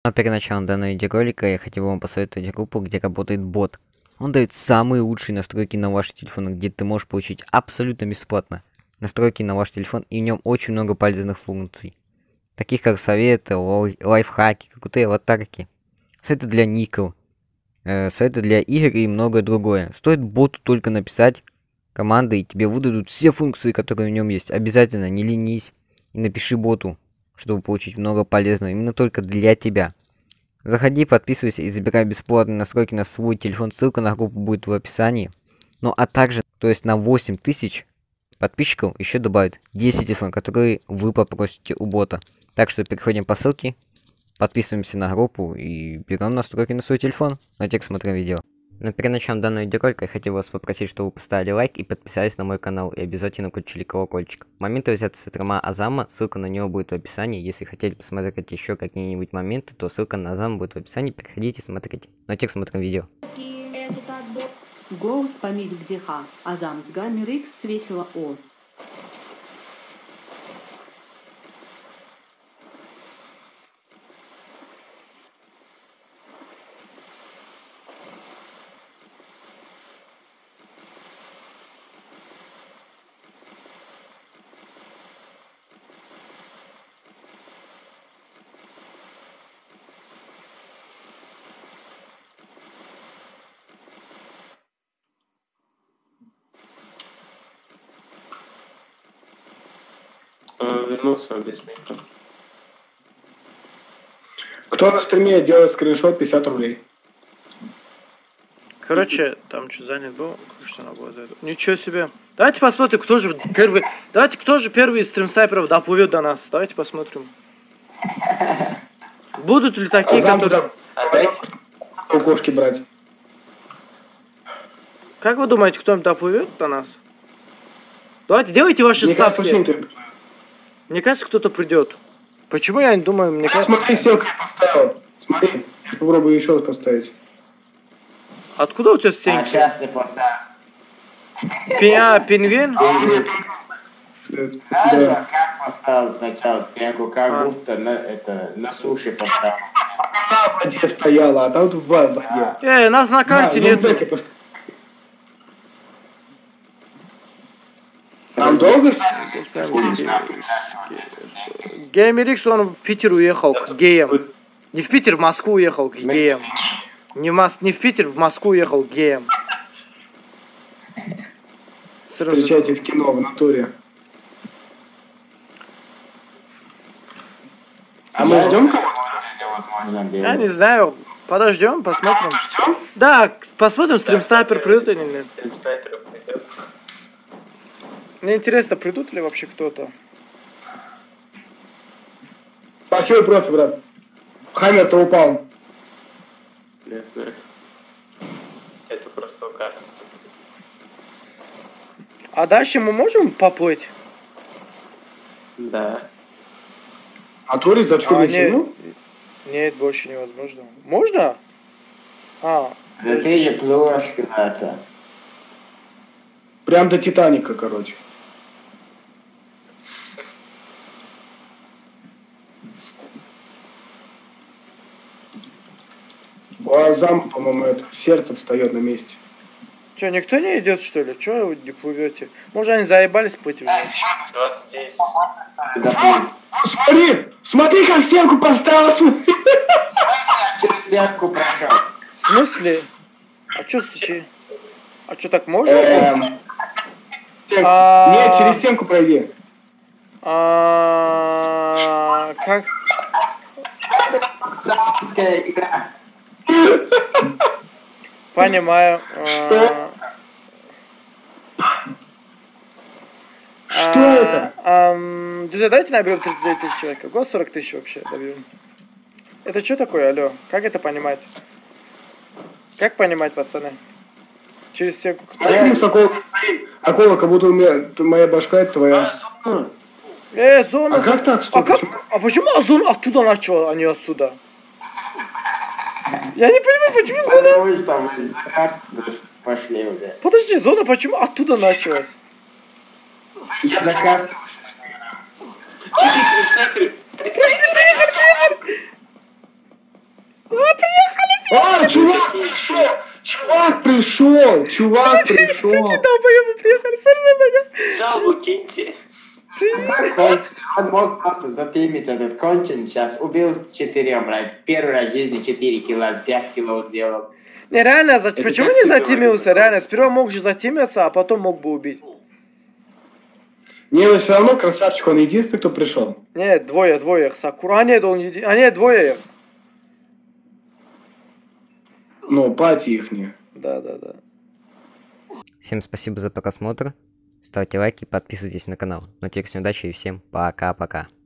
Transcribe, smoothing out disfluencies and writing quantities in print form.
А перед началом данного видеоролика я хотел вам посоветовать группу, где работает бот. Он дает самые лучшие настройки на ваш телефон, где ты можешь получить абсолютно бесплатно настройки на ваш телефон, и в нем очень много полезных функций, таких как советы, лайфхаки, крутые аватарки, советы для ников, советы для игр и многое другое. Стоит боту только написать команды, и тебе выдадут все функции, которые в нем есть. Обязательно не ленись и напиши боту, чтобы получить много полезного именно только для тебя. Заходи, подписывайся и забирай бесплатные настройки на свой телефон. Ссылка на группу будет в описании. Ну а также, то есть на 8000 подписчиков еще добавят 10 телефонов, которые вы попросите у бота. Так что переходим по ссылке, подписываемся на группу и берем настройки на свой телефон. Ну а теперь смотрим видео. Но перед началом данного видеоролика я хотел вас попросить, чтобы вы поставили лайк и подписались на мой канал, и обязательно включили колокольчик. Моменты взяты с стрима Азама, ссылка на него будет в описании. Если хотели посмотреть еще какие-нибудь моменты, то ссылка на Азама будет в описании, переходите, смотрите. Ну а теперь смотрим видео. Гоус помить где ха, Азам с гаммер X свесила О. Вернулся без микро. Кто на стриме делает скриншот 50 рублей? Короче, там что занят был, что надо было за это. Ничего себе. Давайте посмотрим, кто же первый. Давайте, кто же первый из стрим-снайперов доплывет до нас. Давайте посмотрим. Будут ли такие, которые... У кошки брать. Как вы думаете, кто-нибудь доплывет до нас? Давайте, делайте ваши ставки. Мне кажется, кто-то придет. Почему я не думаю, мне кажется... Смотри, стенку я поставил. Смотри, попробую еще раз поставить. Откуда у тебя стенки? Сейчас ты поставишь. Пингвин? Знаешь, как поставил сначала стенку, как будто на суше поставил. Она в воде стояла, а там в воде. Нас на карте нет. Там долго? Геймерикс, он в Питер уехал к геям. Не в Питер, в Москву уехал к геям. Не в Питер, в Москву уехал к геям. Встречайте в кино, в натуре. А мы ждем кого-то? Я не знаю. Подождем, посмотрим. Да, посмотрим, стримснайпер придут или нет. Мне интересно, придут ли вообще кто-то? Спасибо, профи, брат. Хаммер-то упал. Не знаю. Это просто кажется. А дальше мы можем поплыть? Да. А Тори зачем нет, больше невозможно. Можно? Да ты же плывешь куда-то. Прям до Титаника, короче. У Азама, по-моему, это сердце встает на месте. Че, никто не идет, что ли? Че вы не плывете? Может, они заебались плыть уже? 29. Смотри, как стенку поставил. Через стенку прошел. В смысле? А че стучи? А че, так можно? Нет, через стенку пройди. Как? Игра. Понимаю. Что? Что это? Друзья, давайте наберем 39 тысяч человек. Го 40 тысяч вообще добьем. Это что такое, алло? Как это понимать? Как понимать, пацаны? Через стенку. Смотри, Акула, как будто у меня моя башка это твоя. Зона. А как так? А почему Озон оттуда начал, а не отсюда? Я не понимаю, почему зона... Потому что мы за карту пошли уже. Подожди, зона почему оттуда началась? Я за карту. Приехали! А, чувак пришел! Чувак пришел! Чувак пришел! Долбоёбы приехали, смотри на них. Жабу киньте. Как он мог просто затымить этот кончен, сейчас убил 4, блядь. Первый раз в жизни 4 кило, 5 кило сделал. Не, реально, Это почему как не ты затимился? говоришь? Реально, сперва мог же затимиться, а потом мог бы убить. Не, но все равно красавчик, он единственный, кто пришел. Нет, двое их. Сакура, нет, двое их. Ну, пати ихние. Да. Всем спасибо за просмотр. Ставьте лайки, подписывайтесь на канал. Ну, теперь всем удачи и всем пока-пока.